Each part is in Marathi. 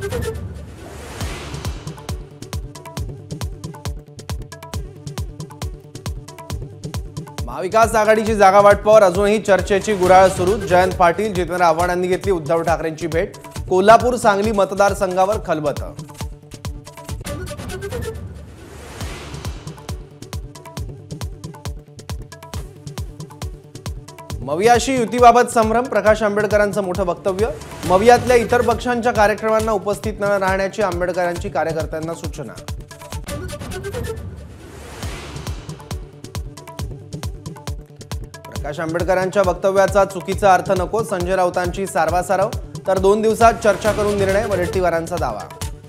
महाविकास आघाडीची जागा वाटपावर अजूनही चर्चेची गुऱ्हाळ सुरू। जयंत पाटील, जितेंद्र आव्हाडांनी घेतली उद्धव ठाकरेंची भेट। कोल्हापूर सांगली मतदारसंघावर खलबत। मवियाशी युतीबाबत संभ्रम। प्रकाश आंबेडकरांचं मोठं वक्तव्य। मवियातल्या इतर पक्षांच्या कार्यक्रमांना उपस्थित न राहण्याची आंबेडकरांची कार्यकर्त्यांना सूचना। प्रकाश आंबेडकरांच्या वक्तव्याचा चुकीचा अर्थ नको। संजय राऊतांची सारवासारव। तर 2 दिवसात चर्चा करून निर्णय, वडेट्टीवारांचा दावा।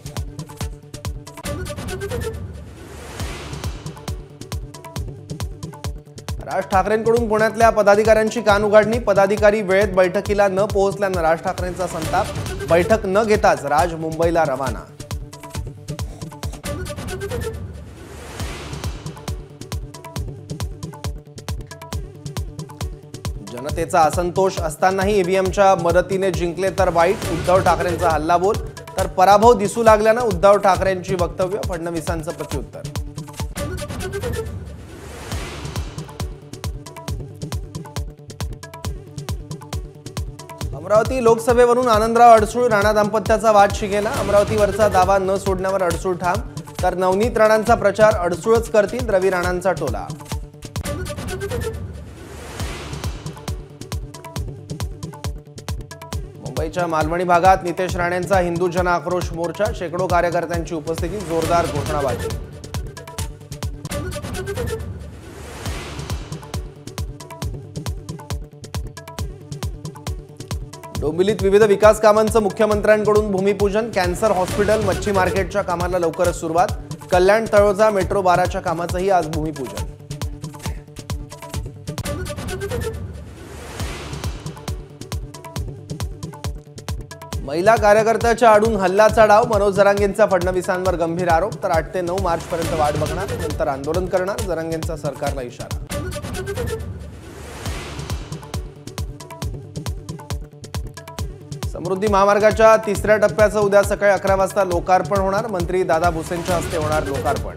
राज ठाकरेंकडून पुण्यातल्या पदाधिकाऱ्यांची कान उघडणी। पदाधिकारी वेळेत बैठकीला न पोहोचल्यानं राज ठाकरेंचा संताप। बैठक न घेताच राज मुंबईला रवाना। जनतेचा असंतोष असतानाही ईव्हीएमच्या मदतीने जिंकले तर वाईट। उद्धव ठाकरेंचा हल्लाबोल। तर पराभव दिसू लागल्यानं उद्धव ठाकरेंची वक्तव्य। फडणवीसांचं प्रत्युत्तर। अमरावती लोकसभेवरून आनंदराव अडसूळ राणा दाम्पत्याचा वाद शिगेला। अमरावतीवरचा दावा न सोडण्यावर अडसूळ ठाम। तर नवनीत राणांचा प्रचार अडसूळच करतील, रवी राणांचा टोला। मुंबईच्या मालवणी भागात नितेश राणेंचा हिंदू जन आक्रोश मोर्चा। शेकडो कार्यकर्त्यांची उपस्थिती, जोरदार घोषणाबाजी। डोंबिवलीत विविध विकास कामांचं मुख्यमंत्र्यांकडून भूमिपूजन। कॅन्सर हॉस्पिटल, मच्छी मार्केटच्या कामाला लवकरच सुरुवात। कल्याण तळोजा मेट्रो 12च्या कामाचंही आज भूमिपूजन। महिला कार्यकर्त्याच्या आडून हल्ल्याचा डाव। मनोज जरांगेंचा फडणवीसांवर गंभीर आरोप। तर 8 ते 9 मार्चपर्यंत वाट बघणार, नंतर आंदोलन करणार, जरांगेंचा सरकारला इशारा। समृद्धी महामार्गाच्या 3ऱ्या टप्प्याचं उद्या सकाळी 11 वाजता लोकार्पण होणार। मंत्री दादा भुसेंच्या हस्ते होणार लोकार्पण।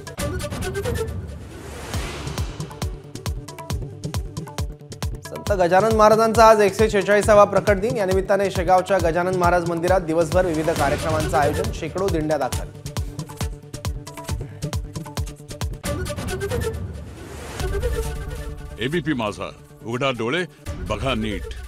संत गजानन महाराजांचा आज 146वा प्रकट दिन। या निमित्ताने शेगावच्या गजानन महाराज मंदिरात दिवसभर विविध कार्यक्रमांचं आयोजन। शेकडो दिंड्या दाखल। एबीपी माझा, उघडा डोळे बघा नीट।